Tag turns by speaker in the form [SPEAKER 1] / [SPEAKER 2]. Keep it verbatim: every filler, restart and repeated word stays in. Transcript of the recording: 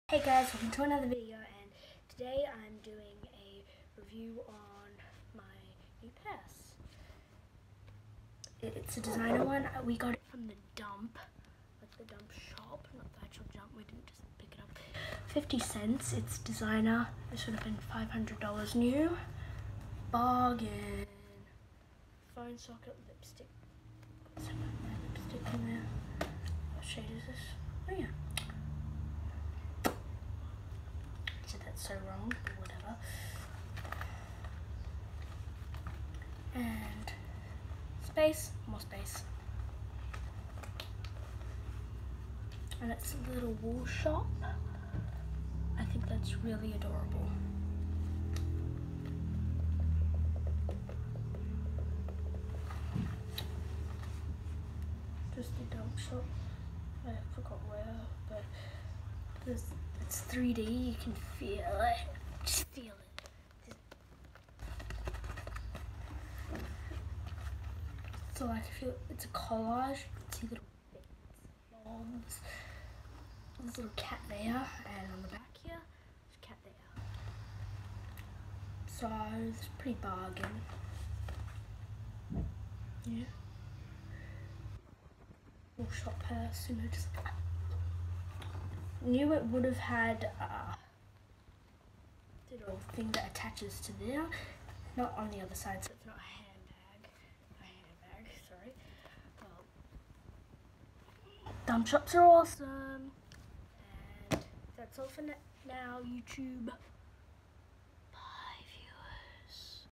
[SPEAKER 1] Hey guys, welcome to another video, and today I'm doing a review on my new purse. It's a designer one. We got it from the dump, like the dump shop, not the actual dump. We didn't just pick it up. fifty cents, it's designer. This would have been five hundred dollars new. Bargain. Phone socket, lipstick. Got some of my lipstick in there. What shade is this? Oh yeah. So wrong, but whatever. And space, more space. And it's a little wool shop. I think that's really adorable. Just a dump shop. I forgot where, but there's it's three D, you can feel it. Just feel it. So like I feel it's a collage. See little bits, blobs. There's a little cat there, and on the back here, there's a cat there. So it's a pretty bargain. Yeah. Little shop purse, you know, just knew it would have had a little thing that attaches to there, not on the other side, so it's not a handbag. A handbag, sorry. Well, dump shops are awesome, and that's all for now, YouTube.